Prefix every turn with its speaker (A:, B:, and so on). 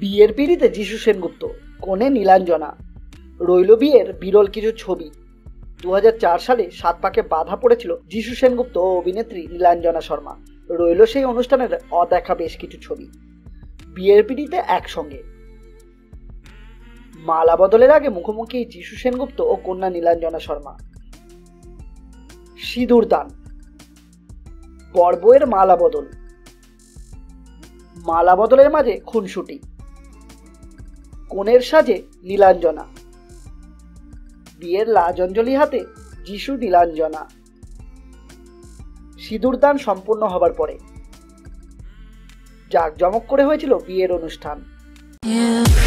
A: বিয়ের পিঁড়িতে যিশু সেনগুপ্ত, কনে নীলাঞ্জনা। রইল বিয়ের বিরল কিছু ছবি। 2004 সালে 7 পাকে বাধা পড়েছিল যিশু সেনগুপ্ত ও অভিনেত্রী নীলাঞ্জনা শর্মা। রইল সেই অনুষ্ঠানের অদেখা বেশ কিছু ছবি। বিয়ের পিঁড়িতে একসঙ্গে, মালা বদলের আগে মুখোমুখি যিশু সেনগুপ্ত ও কন্যা নীলাঞ্জনা শর্মা। সিঁদুর দান, বর বউয়ের মালা বদল, মালা বদলের মাঝে খুনসুটি, কনের সাজে নীলাঞ্জনা, বিয়ের লাজঞ্জলি হাতে যিশু নীলাঞ্জনা। সিঁদুর দান সম্পূর্ণ হবার পরে জাঁকজমক করে হয়েছিল বিয়ের অনুষ্ঠান।